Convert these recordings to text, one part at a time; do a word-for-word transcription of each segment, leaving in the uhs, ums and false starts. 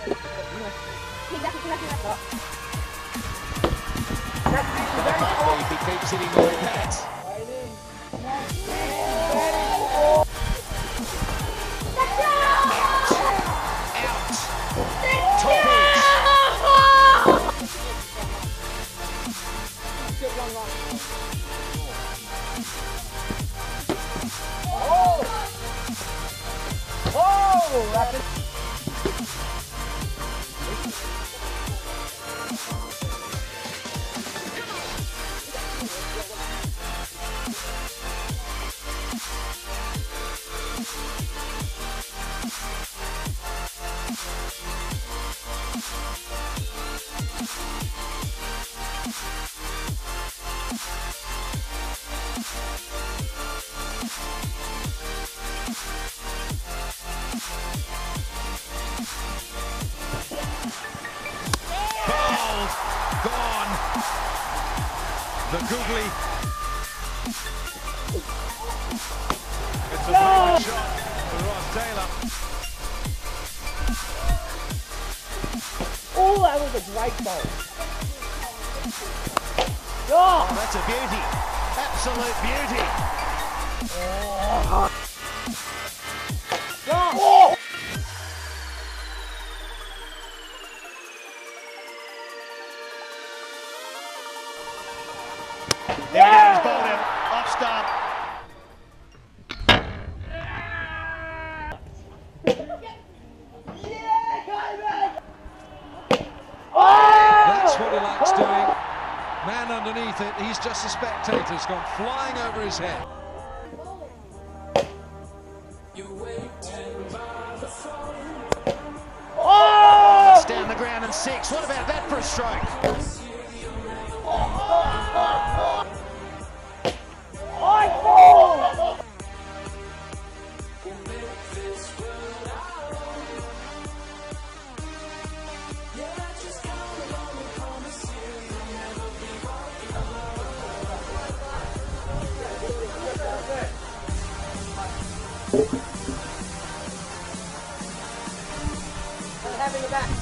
If he keeps hitting the pads. Gone. The googly. It's a no. Shot for Ross Taylor. Oh, that was a great ball. Oh, oh that's a beauty. Absolute beauty. Oh. Oh. There he goes, bowled him. Off stump. That's what he likes doing. Man underneath it, he's just a spectator. It's gone flying over his head. Oh! That's down the ground and six. What about that for a stroke? Having it back.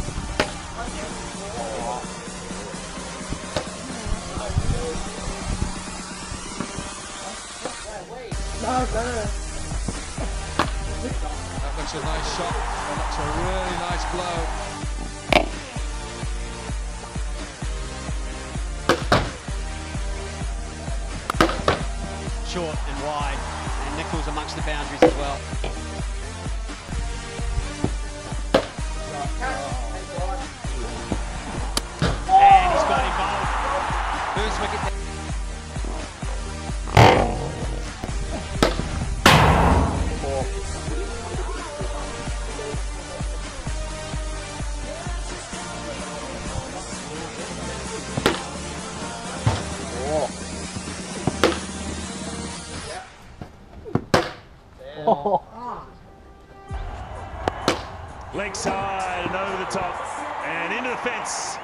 No, no, no. That looks a nice shot. That looks a really nice blow. Short and wide, and Nichols amongst the boundaries as well. And he's got him bowled. First wicket. Oh. Leg side and over the top and into the fence.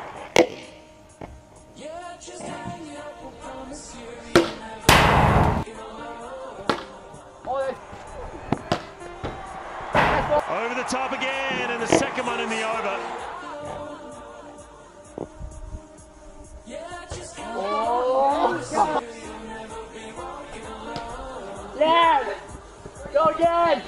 Over the top again, and the second one in the over. Oh. Yeah. Go again!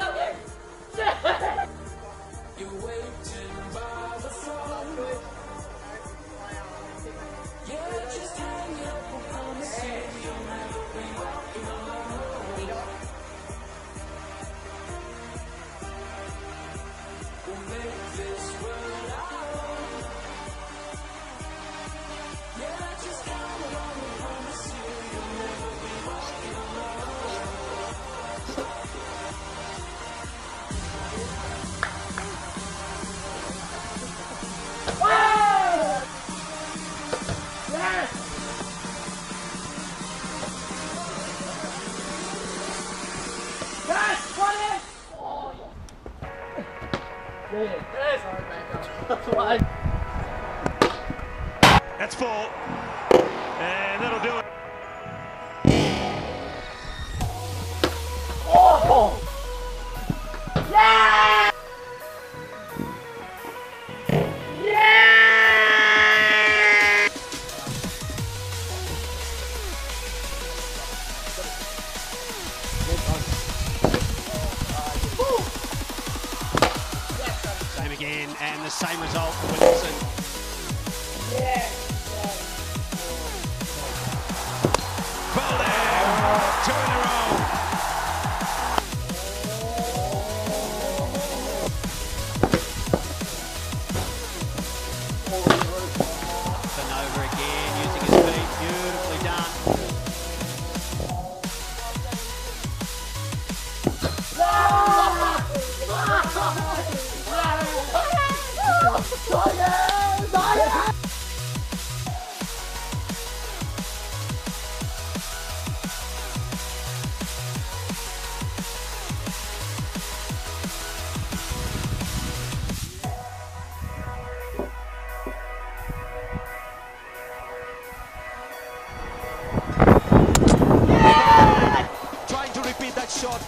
That's full, and that'll do it. Oh! Yeah! again, and the same result for Williamson. Yeah. Balde, two in a row. Over again, using his feet, beautifully done. Trying to repeat that shot.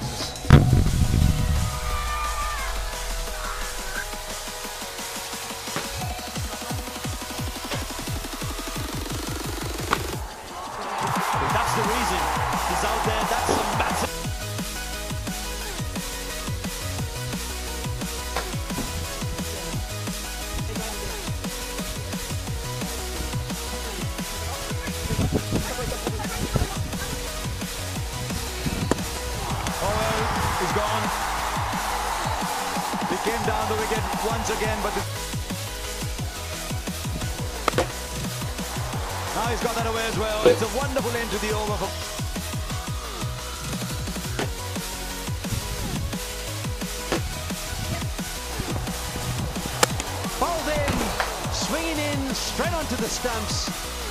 That's the reason he's out there. That's a massive. He's gone. He came down the wicket once again, but the... now he's got that away as well. It's a wonderful end to the over for... Bowled in, swinging in, straight onto the stumps.